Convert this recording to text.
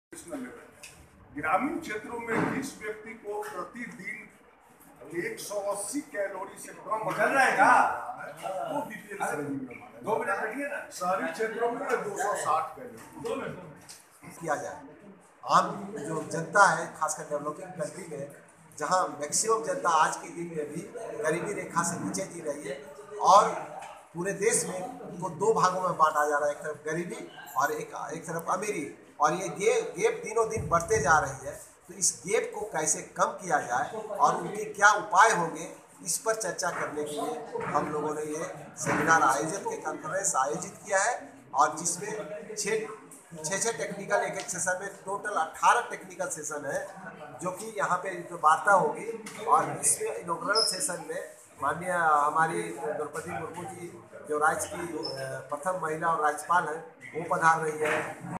ग्रामीण क्षेत्रों में जिस व्यक्ति को प्रतिदिन 180 कैलोरी से कम निकल रहेगा वो बीपीएल से 2 मिनट बैठिए ना। शहरी क्षेत्रों में 260 कैलोरी किया जाए। आम जो जनता है, खासकर डेवलपिंग कंट्री में, जहां मैक्सिमम जनता आज के दिन में भी गरीबी रेखा से नीचे जी रही है और पूरे देश में उनको दो भागों में बांटा जा रहा है, एक तरफ गरीबी और एक तरफ अमीरी, और ये गैप दिनों दिन बढ़ते जा रही है। तो इस गैप को कैसे कम किया जाए और उनके क्या उपाय होंगे, इस पर चर्चा करने के लिए हम लोगों ने ये सेमिनार कॉन्फ्रेंस आयोजित किया है, और जिसमें छः टेक्निकल एक सेशन में टोटल 18 टेक्निकल सेशन है, जो कि यहाँ पे जो वार्ता होगी। और इसमें इनॉग्रेशन सेशन में माननीय हमारी द्रौपदी मुर्मू जी, जो राज्य की प्रथम महिला और राज्यपाल हैं, वो पधार रही है।